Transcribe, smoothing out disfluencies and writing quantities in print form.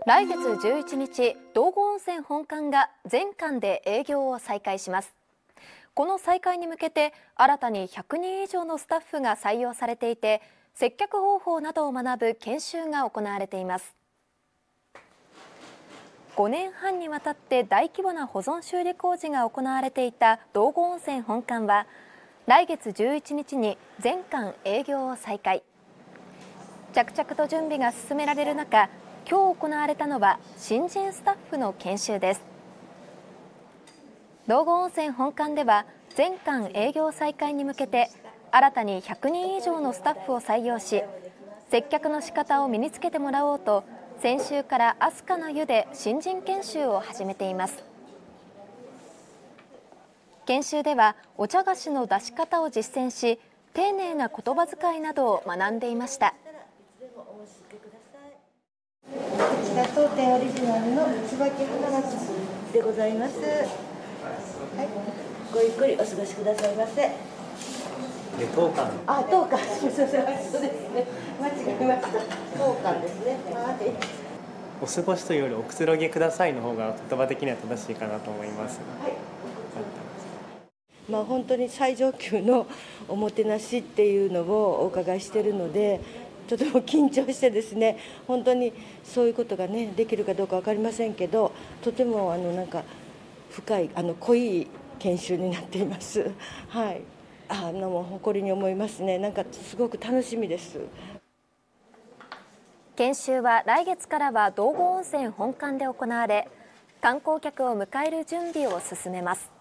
来月11日、道後温泉本館が全館で営業を再開します。この再開に向けて新たに100人以上のスタッフが採用されていて、接客方法などを学ぶ研修が行われています。5年半にわたって大規模な保存修理工事が行われていた道後温泉本館は、来月11日に全館営業を再開。着々と準備が進められる中、今日行われたのは新人スタッフの研修です。道後温泉本館では全館営業再開に向けて新たに100人以上のスタッフを採用し、接客の仕方を身につけてもらおうと、先週から飛鳥の湯で新人研修を始めています。研修ではお茶菓子の出し方を実践し、丁寧な言葉遣いなどを学んでいました。 こちら当店オリジナルの椿花柿でございます。はい、ごゆっくりお過ごしくださいませ。 当館。 あ、当館。そうですね。間違えました。当館ですね。はい。 お過ごしというよりおくつろぎくださいの方が言葉的には正しいかなと思います。はい。 本当に最上級のおもてなしっていうのをお伺いしているので、とても緊張してですね、本当にそういうことがねできるかどうか分かりませんけど、とてもなんか深い濃い研修になっています。はい。もう誇りに思いますね。なんかすごく楽しみです。 研修は来月からは道後温泉本館で行われ、観光客を迎える準備を進めます。